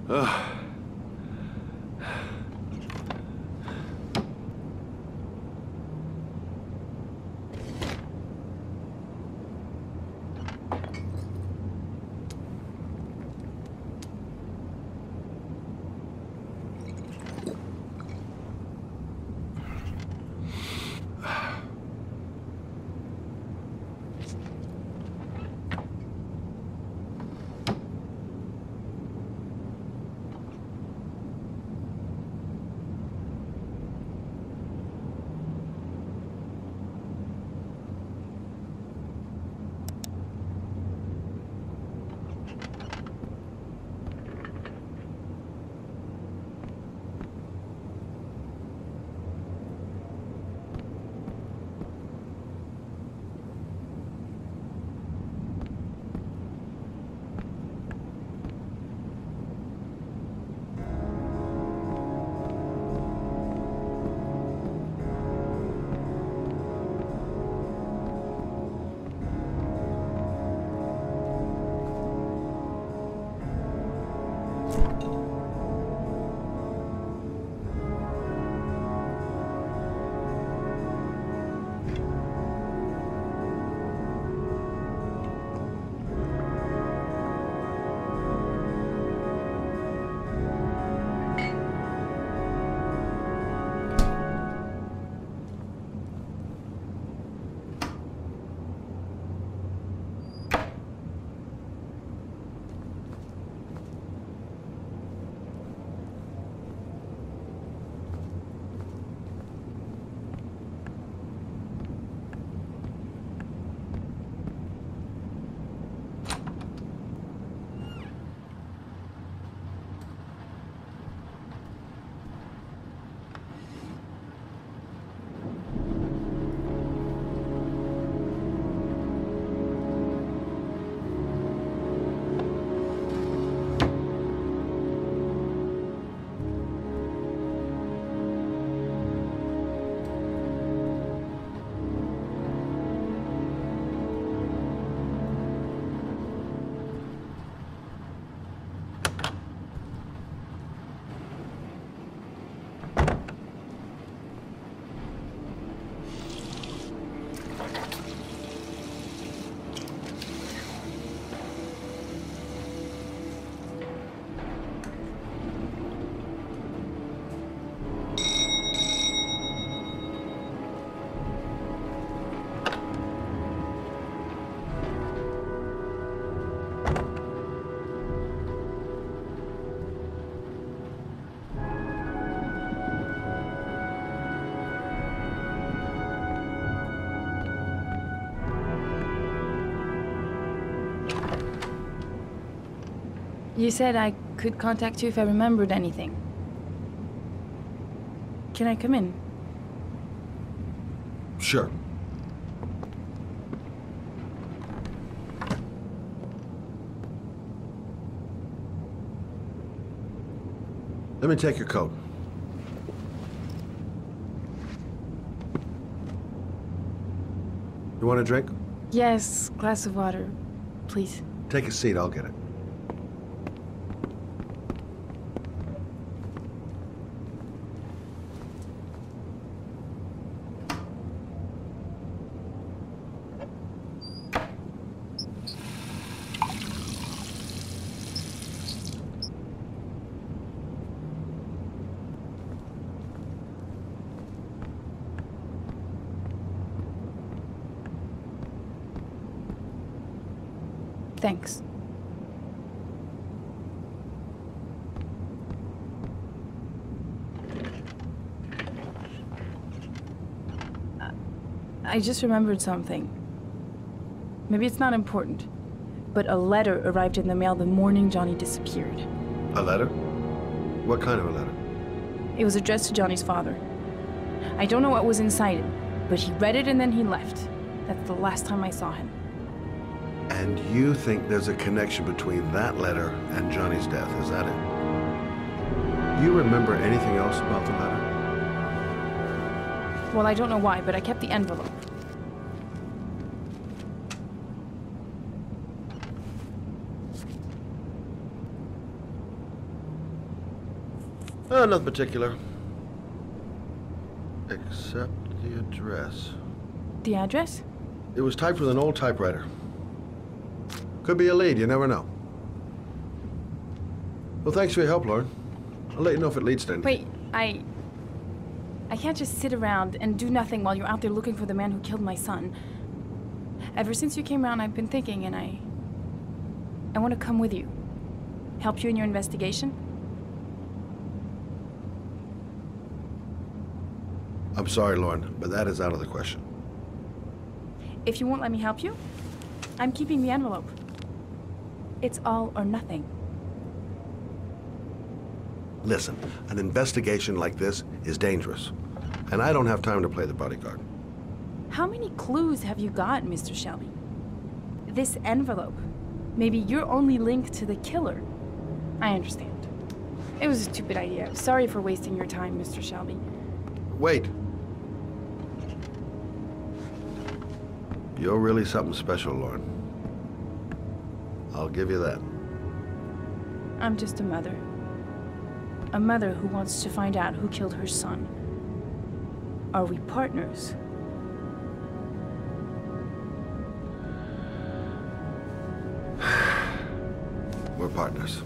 Ugh. You said I could contact you if I remembered anything. Can I come in? Sure. Let me take your coat. You want a drink? Yes, glass of water, please. Take a seat, I'll get it. Thanks. I just remembered something. Maybe it's not important, but a letter arrived in the mail the morning Johnny disappeared. A letter? What kind of a letter? It was addressed to Johnny's father. I don't know what was inside it, but he read it and then he left. That's the last time I saw him. And you think there's a connection between that letter and Johnny's death, is that it? You remember anything else about the letter? Well, I don't know why, but I kept the envelope. Nothing particular. Except the address. The address? It was typed with an old typewriter. Could be a lead, you never know. Well, thanks for your help, Lauren. I'll let you know if it leads to anything. Wait, I can't just sit around and do nothing while you're out there looking for the man who killed my son. Ever since you came around, I've been thinking, and I want to come with you. Help you in your investigation? I'm sorry, Lauren, but that is out of the question. If you won't let me help you, I'm keeping the envelope. It's all or nothing. Listen, an investigation like this is dangerous, and I don't have time to play the bodyguard. How many clues have you got, Mr. Shelby? This envelope. Maybe your only link to the killer. I understand. It was a stupid idea. Sorry for wasting your time, Mr. Shelby. Wait. You're really something special, Lauren. I'll give you that. I'm just a mother. A mother who wants to find out who killed her son. Are we partners? We're partners.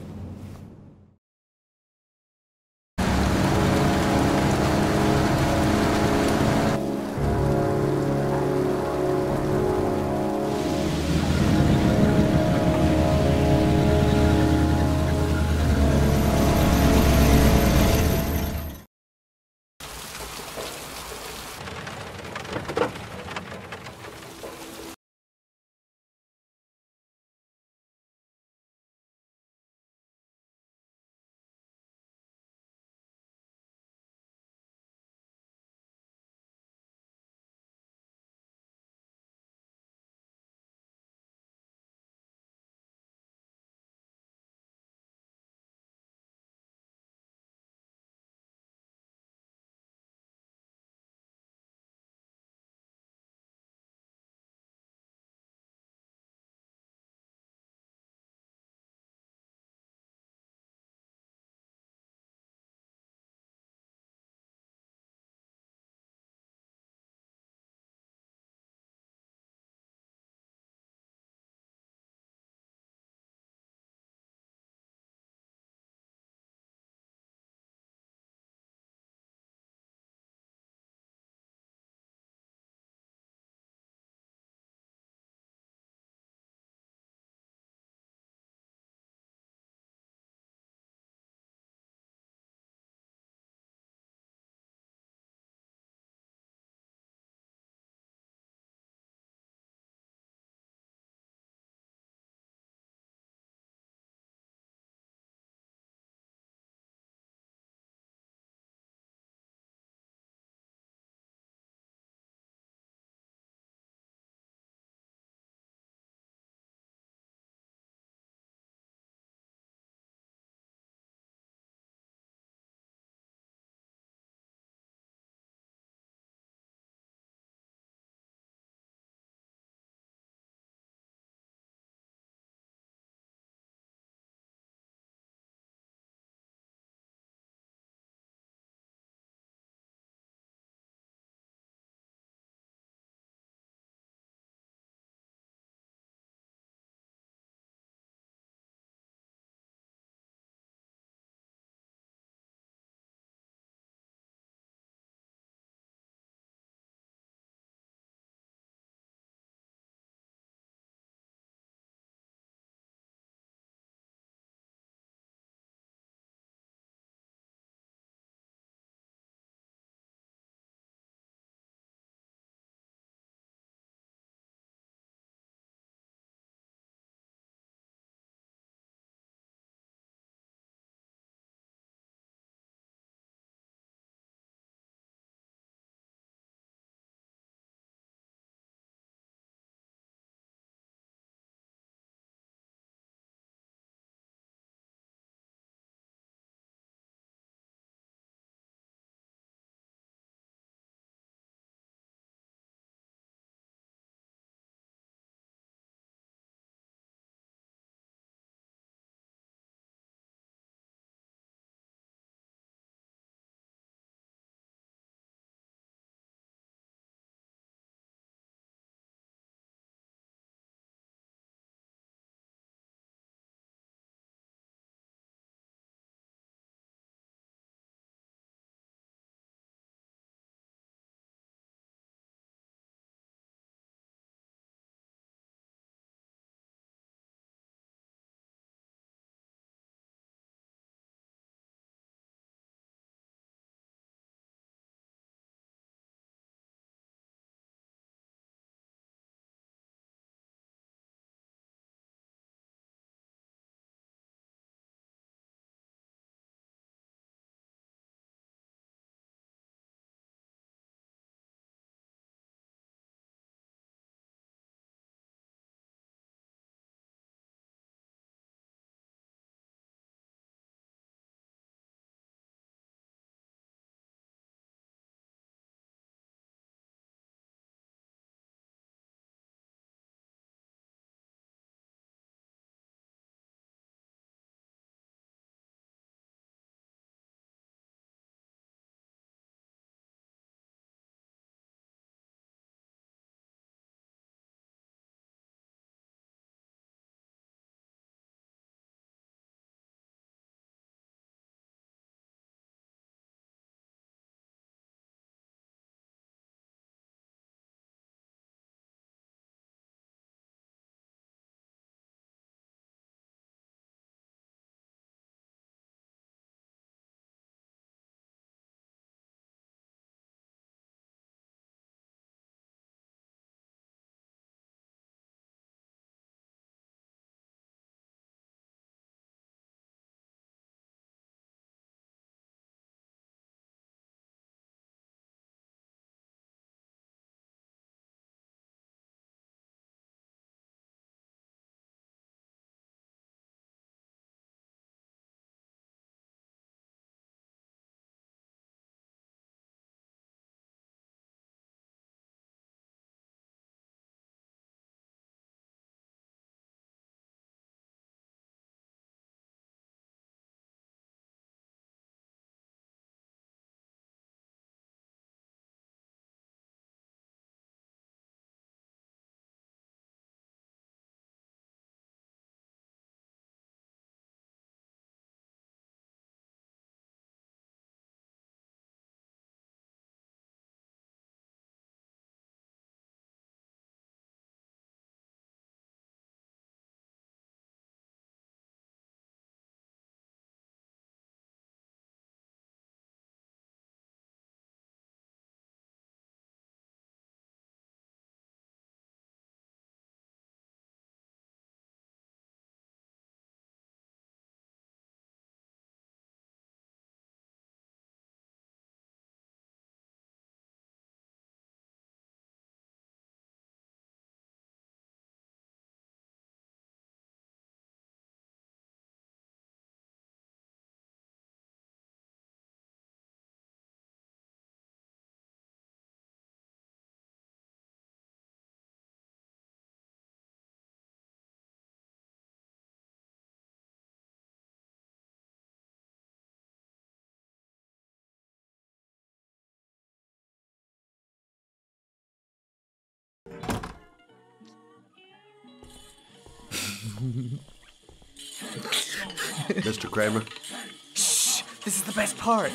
Mr. Kramer? Shh! This is the best part.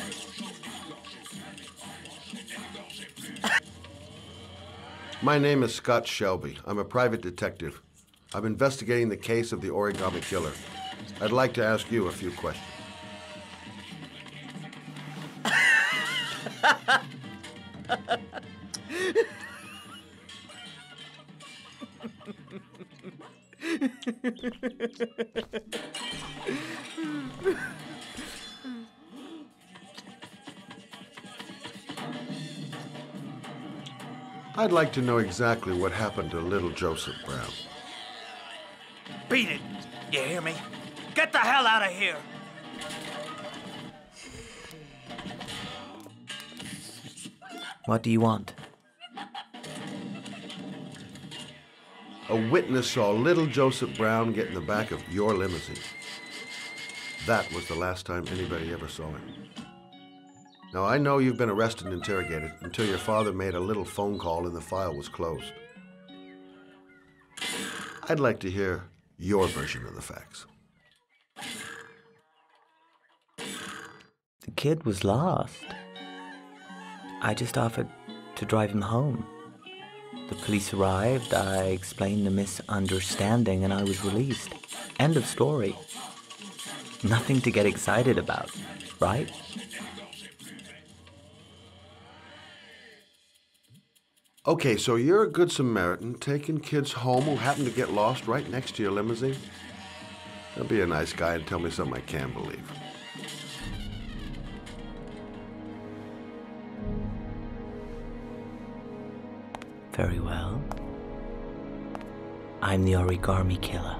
My name is Scott Shelby. I'm a private detective. I'm investigating the case of the Origami Killer. I'd like to ask you a few questions. I'd like to know exactly what happened to little Joseph Brown. Beat it! You hear me? Get the hell out of here! What do you want? A witness saw little Joseph Brown get in the back of your limousine. That was the last time anybody ever saw him. Now, I know you've been arrested and interrogated until your father made a little phone call and the file was closed. I'd like to hear your version of the facts. The kid was lost. I just offered to drive him home. The police arrived, I explained the misunderstanding, and I was released. End of story. Nothing to get excited about, right? Okay, so you're a good Samaritan taking kids home who happen to get lost right next to your limousine? Don't be a nice guy and tell me something I can't believe. Very well. I'm the Origami Killer.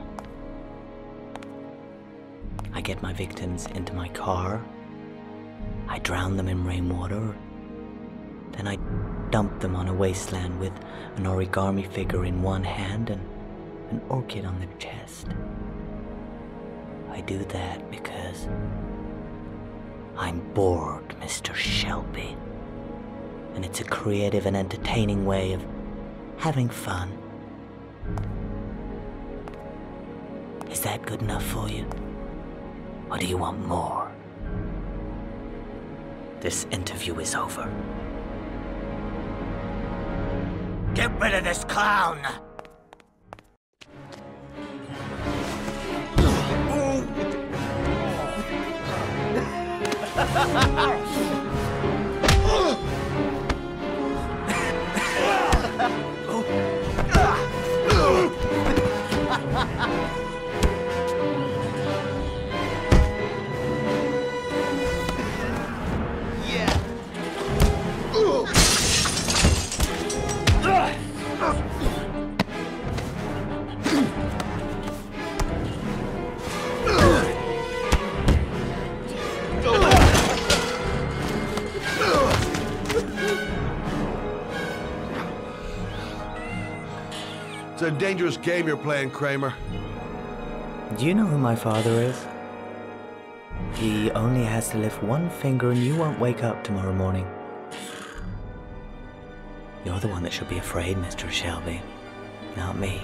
I get my victims into my car. I drown them in rainwater. Then I dump them on a wasteland with an origami figure in one hand and an orchid on their chest. I do that because I'm bored, Mr. Shelby. And it's a creative and entertaining way of having fun. Is that good enough for you? Or do you want more? This interview is over. Get rid of this clown! It's a dangerous game you're playing, Kramer. Do you know who my father is? He only has to lift one finger and you won't wake up tomorrow morning. You're the one that should be afraid, Mr. Shelby, not me.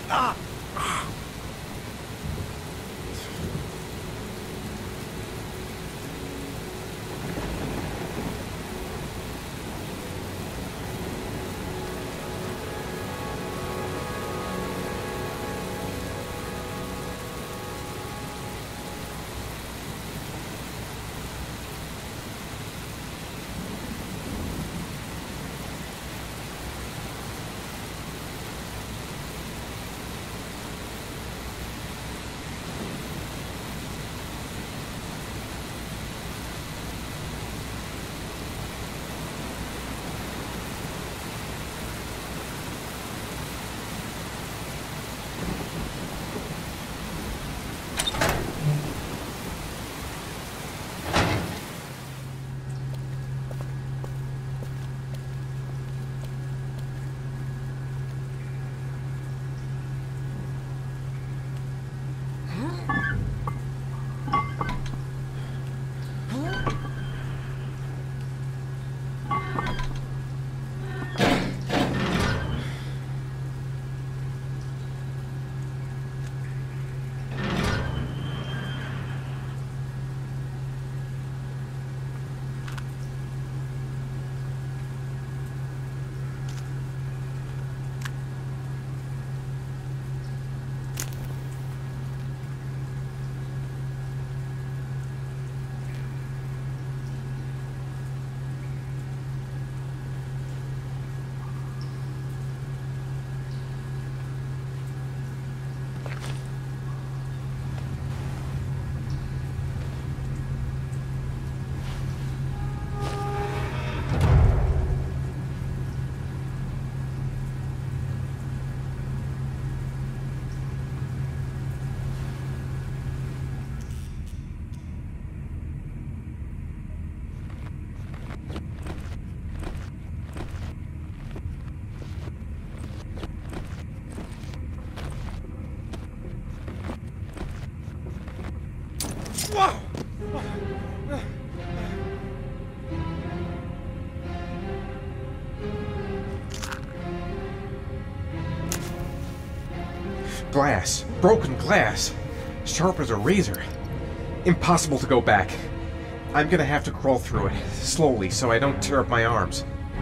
Glass. Broken glass. Sharp as a razor. Impossible to go back. I'm gonna have to crawl through it, slowly, so I don't tear up my arms.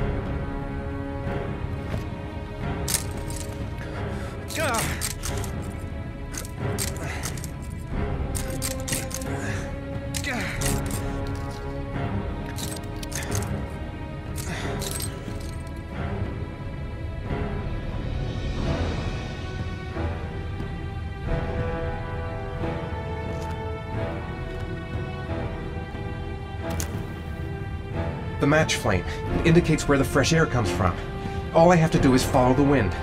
The match flame. It indicates where the fresh air comes from. All I have to do is follow the wind.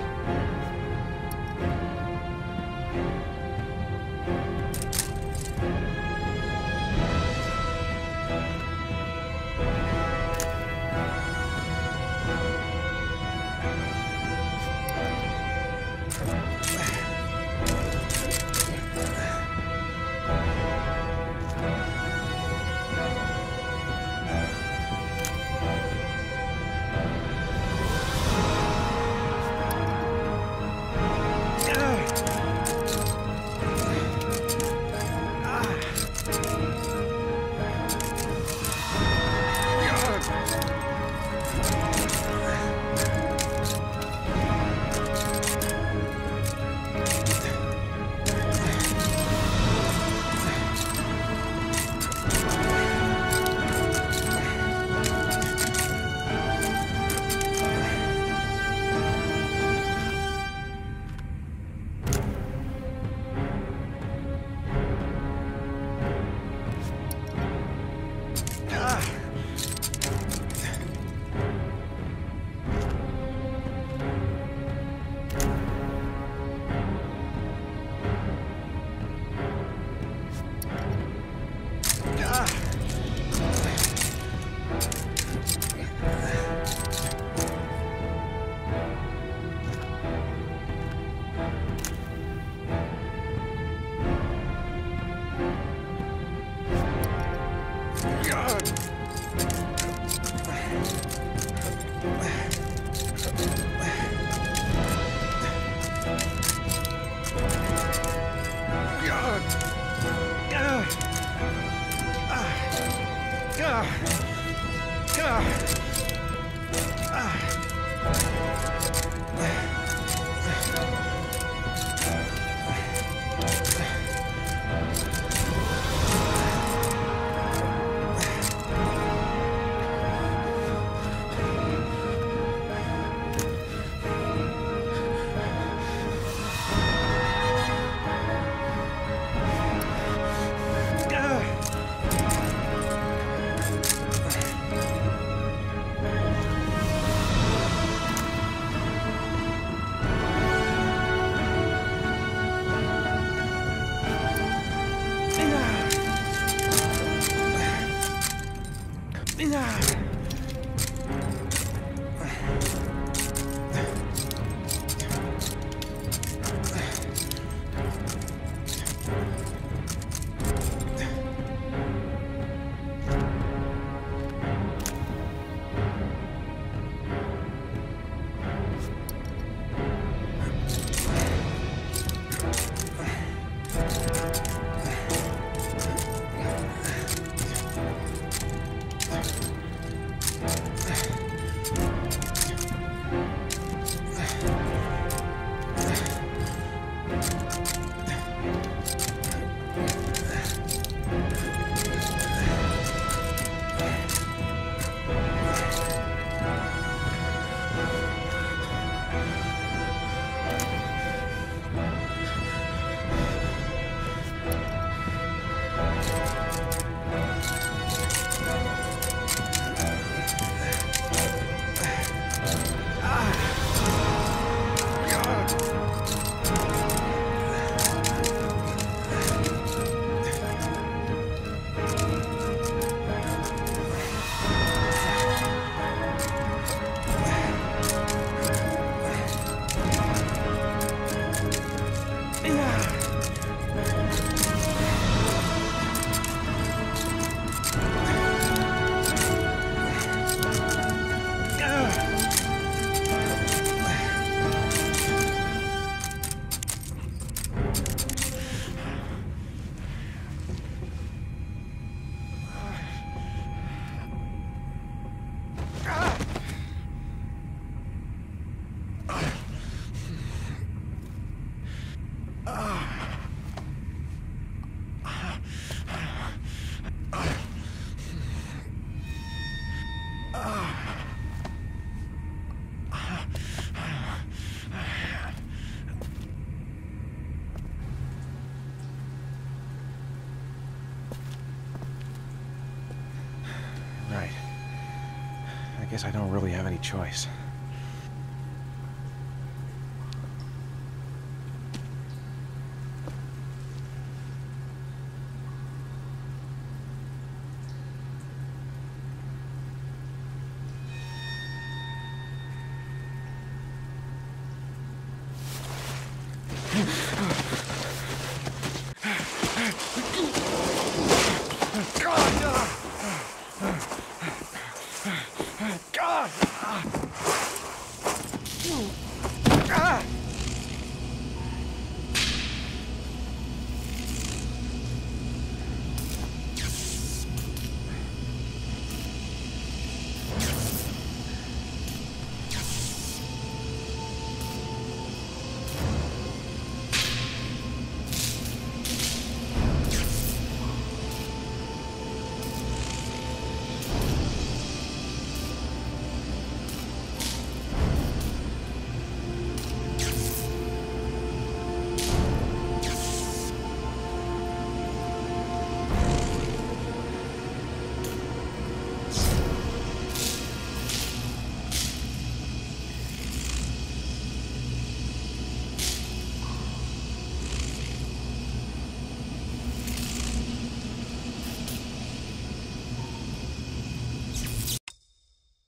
Right. I guess I don't really have any choice.